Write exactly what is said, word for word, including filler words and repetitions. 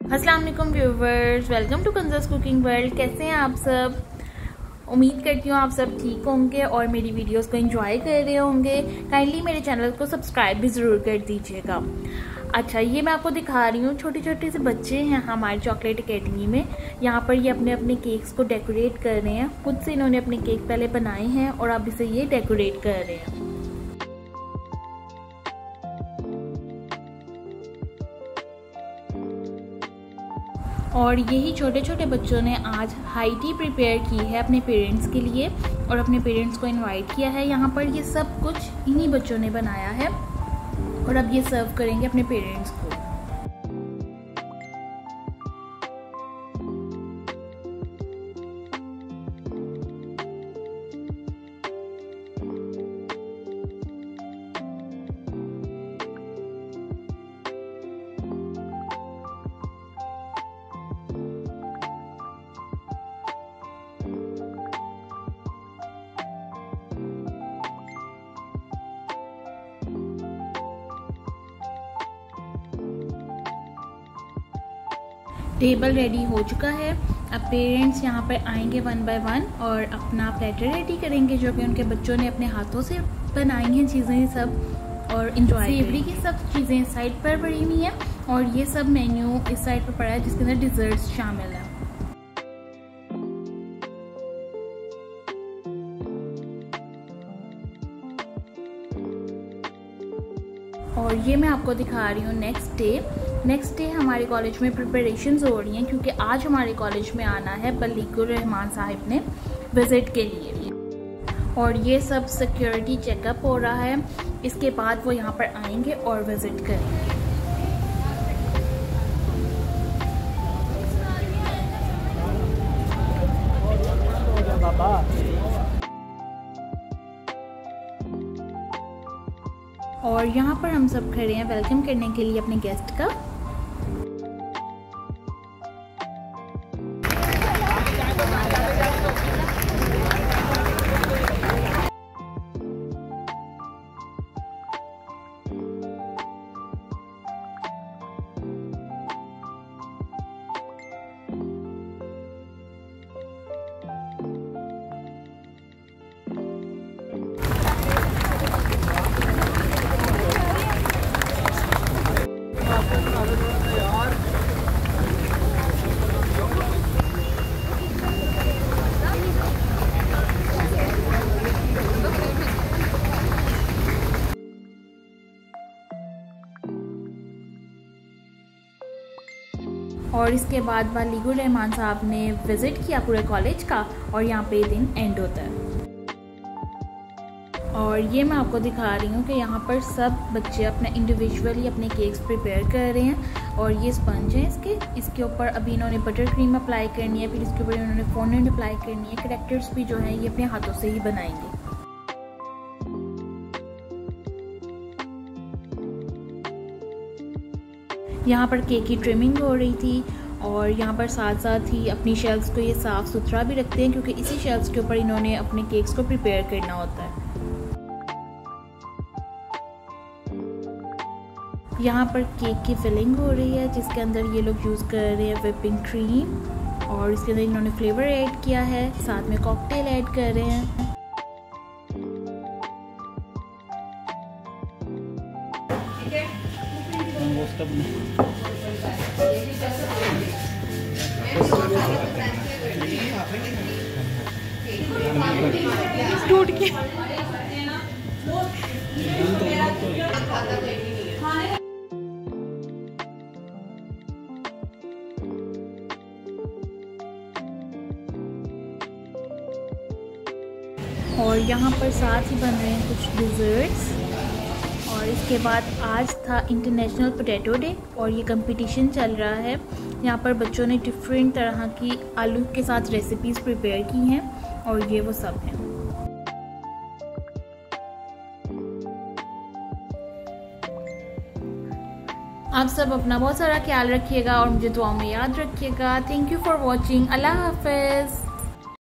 अस्सलाम वालेकुम viewers, welcome to Kanza's cooking world. कैसे हैं आप सब? उम्मीद करती हूँ आप सब ठीक होंगे और मेरी वीडियोस को एंजॉय कर रहे होंगे। काइंडली मेरे चैनल को सब्सक्राइब भी ज़रूर कर दीजिएगा। अच्छा, ये मैं आपको दिखा रही हूँ, छोटे छोटे से बच्चे हैं हमारे चॉकलेट अकेडमी में। यहाँ पर ये अपने अपने केक्स को डेकोरेट कर रहे हैं। खुद से इन्होंने अपने केक पहले बनाए हैं और अब इसे ये डेकोरेट कर रहे हैं। और यही छोटे छोटे बच्चों ने आज हाई टी प्रिपेयर की है अपने पेरेंट्स के लिए और अपने पेरेंट्स को इनवाइट किया है। यहाँ पर ये सब कुछ इन्हीं बच्चों ने बनाया है और अब ये सर्व करेंगे अपने पेरेंट्स को। टेबल रेडी हो चुका है। अब पेरेंट्स यहाँ पर आएंगे वन बाय वन और अपना प्लेटर रेडी करेंगे, जो कि उनके बच्चों ने अपने हाथों से बनाई हैं चीज़ें सब, और इंजॉय सेवरी की सब चीज़ें इस साइड पर पड़ी हुई हैं और ये सब मेन्यू इस साइड पर पड़ा है जिसके अंदर डिजर्ट्स शामिल है। और ये मैं आपको दिखा रही हूँ नेक्स्ट डे। नेक्स्ट डे हमारे कॉलेज में प्रिपरेशंस हो रही हैं क्योंकि आज हमारे कॉलेज में आना है बलीगुर रहमान साहिब ने विज़िट के लिए, और ये सब सिक्योरिटी चेकअप हो रहा है। इसके बाद वो यहाँ पर आएंगे और विज़िट करेंगे। और यहाँ पर हम सब खड़े हैं वेलकम करने के लिए अपने गेस्ट का। और इसके बाद बलीगुर रहमान साहब ने विज़िट किया पूरे कॉलेज का और यहाँ पे दिन एंड होता है। और ये मैं आपको दिखा रही हूँ कि यहाँ पर सब बच्चे अपना इंडिविजुअली अपने केक्स प्रिपेयर कर रहे हैं। और ये स्पंज है इसके इसके ऊपर अभी इन्होंने बटर क्रीम अप्लाई करनी है, फिर इसके ऊपर इन्होंने फॉन्डेंट अप्लाई करनी है। कैरेक्टर्स भी जो है ये अपने हाथों से ही बनाएंगे। यहाँ पर केक की ट्रिमिंग हो रही थी और यहाँ पर साथ साथ ही अपनी शेल्फ्स को ये साफ़ सुथरा भी रखते हैं क्योंकि इसी शेल्फ्स के ऊपर इन्होंने अपने केक्स को प्रिपेयर करना होता है। यहाँ पर केक की फिलिंग हो रही है जिसके अंदर ये लोग यूज़ कर रहे हैं व्हिपिंग क्रीम, और इसके अंदर इन्होंने फ्लेवर ऐड किया है, साथ में कॉकटेल ऐड कर रहे हैं। टूट गया। और यहाँ पर साथ ही बन रहे हैं कुछ डिज़र्ट्स। और इसके बाद आज था इंटरनेशनल पोटैटो डे और ये कंपटीशन चल रहा है। यहाँ पर बच्चों ने डिफरेंट तरह की आलू के साथ रेसिपीज़ प्रिपेयर की हैं और ये वो सब हैं। आप सब अपना बहुत सारा ख्याल रखिएगा और मुझे दुआओं में याद रखिएगा। Thank you for watching. अल्लाह हाफ़िज़।